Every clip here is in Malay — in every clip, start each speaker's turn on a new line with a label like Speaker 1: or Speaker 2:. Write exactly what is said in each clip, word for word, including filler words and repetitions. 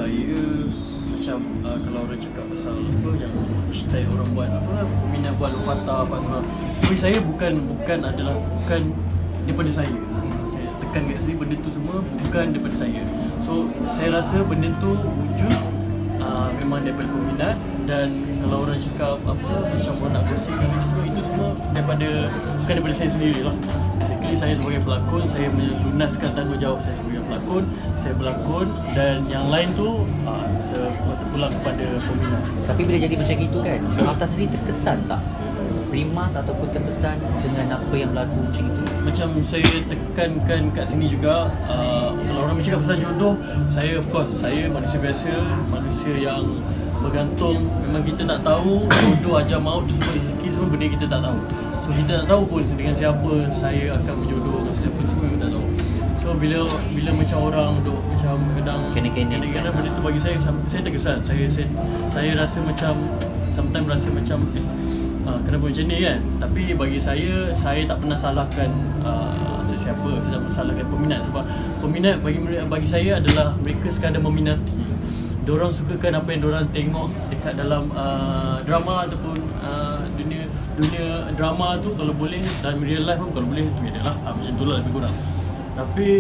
Speaker 1: saya macam uh, kalau orang cakap pasal apa yang hashtag orang buat apa minat buat Lufata apa semua, bagi saya bukan bukan adalah bukan daripada saya. Saya tekan kat sini benda tu semua bukan daripada saya. So saya rasa benda tu wujud uh, memang daripada peminat, dan kalau orang cakap apa macam orang nak gosip dan semua, itu semua daripada bukan daripada saya sendirilah. Basically saya sebagai pelakon, saya melunaskan tanggungjawab saya sebagai pelakon, saya berlakon, dan yang lain tu uh, ter, terpulang kepada peminat.
Speaker 2: Tapi bila jadi macam itu kan, Lufata sendiri terkesan tak? Rimas ataupun terkesan dengan apa yang berlaku macam itu?
Speaker 1: Macam saya tekankan kat sini juga, uh, kalau orang bercakap pasal jodoh, saya of course, saya manusia biasa, manusia yang bergantung. Memang kita nak tahu jodoh, ajal maut tu semua, rezeki semua benda kita tak tahu. So kita tak tahu pun dengan siapa saya akan berjodoh, dengan siapa semua kita tak tahu. So bila bila macam orang duk macam kadang kadang-kadang benda tu bagi saya saya terkesan. Saya saya, saya rasa macam sometimes rasa macam eh, uh, kenapa macam ni kan. Tapi bagi saya, saya tak pernah salahkan uh, sesiapa, saya tak pernah salahkan peminat, sebab peminat bagi bagi saya adalah mereka sekadar meminati. Diorang sukakan apa yang diorang tengok dekat dalam uh, drama ataupun uh, dunia dunia drama tu, kalau boleh, dan real life pun kalau boleh tu lah, ha, macam tu lah lebih kurang. Tapi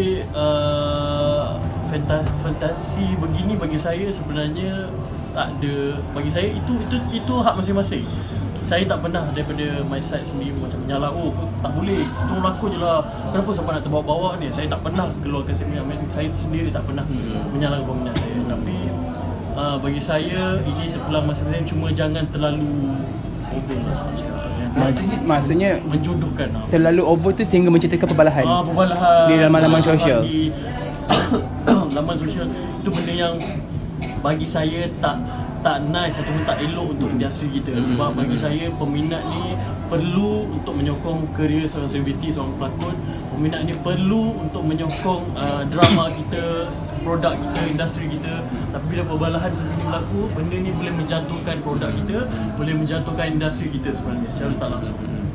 Speaker 1: uh, fantasi, fantasi begini bagi saya sebenarnya tak ada. Bagi saya itu itu itu hak masing-masing. Saya tak pernah daripada my side sendiri macam menyalah, oh tak boleh, itu lakon je lah, kenapa sampai nak terbawa-bawa ni. Saya tak pernah keluarkan statement. Saya sendiri tak pernah menyalahkan peminat saya. Tapi uh, bagi saya ini terpulang masing-masing, cuma jangan terlalu over lah.
Speaker 3: Maksudnya, maksudnya
Speaker 1: menjodohkan lah.
Speaker 3: Terlalu over tu sehingga menciptakan perbalahan.
Speaker 1: Ah, perbalahan
Speaker 3: di laman-laman sosial.
Speaker 1: Di laman sosial itu benda yang bagi saya tak tak nice ataupun tak elok untuk industri kita. Sebab bagi saya peminat ni perlu untuk menyokong kerjaya seorang selebriti, seorang pelakon. Peminat ni perlu untuk menyokong uh, drama kita, produk kita, industri kita. Tapi bila perbalahan seperti ini berlaku, benda ni boleh menjatuhkan produk kita, boleh menjatuhkan industri kita sebenarnya secara tak langsung.